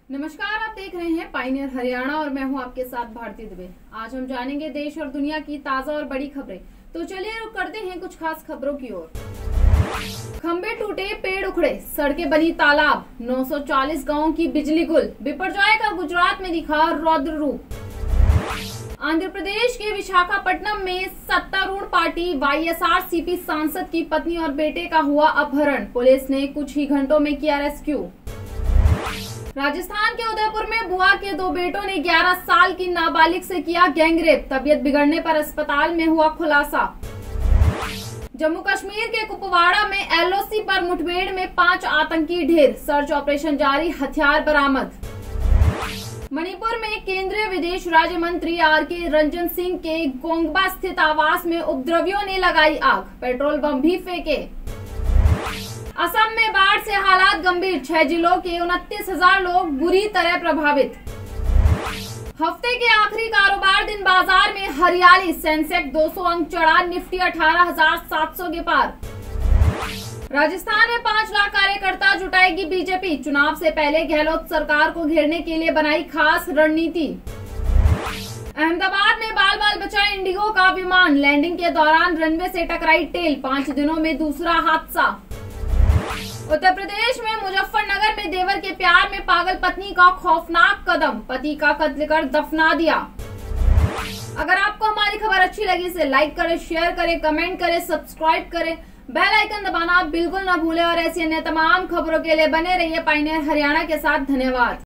नमस्कार, आप देख रहे हैं पायनियर हरियाणा और मैं हूं आपके साथ भारती दुबे। आज हम जानेंगे देश और दुनिया की ताजा और बड़ी खबरें। तो चलिए रुक करते हैं कुछ खास खबरों की ओर। खंबे टूटे, पेड़ उखड़े, सड़कें बनी तालाब, 940 गांवों की बिजली गुल, बिपरजॉय का गुजरात में दिखा रौद्र रूप। आंध्र प्रदेश के विशाखापट्टनम में सत्तारूढ़ पार्टी वाईएसआरसीपी सांसद की पत्नी और बेटे का हुआ अपहरण, पुलिस ने कुछ ही घंटों में किया रेस्क्यू। राजस्थान के उदयपुर में बुआ के दो बेटों ने 11 साल की नाबालिग से किया गैंगरेप, तबीयत बिगड़ने पर अस्पताल में हुआ खुलासा। जम्मू कश्मीर के कुपवाड़ा में एलओसी पर मुठभेड़ में 5 आतंकी ढेर, सर्च ऑपरेशन जारी, हथियार बरामद। मणिपुर में केंद्रीय विदेश राज्य मंत्री आरके रंजन सिंह के गोंगबा स्थित आवास में उपद्रवियों ने लगाई आग, पेट्रोल बम भी फेंके। असम में बाढ़ से हालात गंभीर, 6 जिलों के 29,000 लोग बुरी तरह प्रभावित। हफ्ते के आखिरी कारोबार दिन बाजार में हरियाली, सेंसेक्स 200 अंक चढ़ा, निफ्टी 18,700 के पार। राजस्थान में 5 लाख कार्यकर्ता जुटाएगी बीजेपी, चुनाव से पहले गहलोत सरकार को घेरने के लिए बनाई खास रणनीति। अहमदाबाद में बाल बाल बचा इंडिगो का विमान, लैंडिंग के दौरान रनवे से टकराई टेल, 5 दिनों में दूसरा हादसा। उत्तर प्रदेश में मुजफ्फरनगर में देवर के प्यार में पागल पत्नी का खौफनाक कदम, पति का कत्ल कर दफना दिया। अगर आपको हमारी खबर अच्छी लगी इसे लाइक करें, शेयर करें, कमेंट करें, सब्सक्राइब करें, बेल आइकन दबाना बिल्कुल न भूलें और ऐसी अन्य तमाम खबरों के लिए बने रहिए पायनियर हरियाणा के साथ। धन्यवाद।